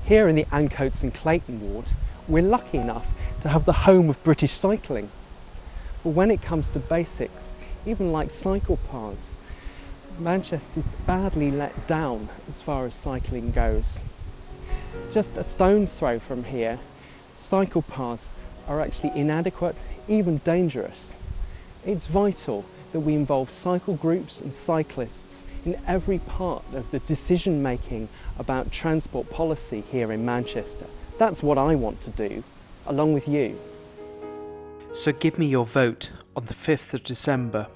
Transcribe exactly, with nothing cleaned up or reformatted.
Here in the Ancoats and Clayton ward, we're lucky enough to have the home of British cycling. But when it comes to basics, even like cycle paths, Manchester's badly let down as far as cycling goes. Just a stone's throw from here, cycle paths are actually inadequate, even dangerous. It's vital that we involve cycle groups and cyclists in every part of the decision making about transport policy here in Manchester. That's what I want to do, along with you. So give me your vote on the fifth of December.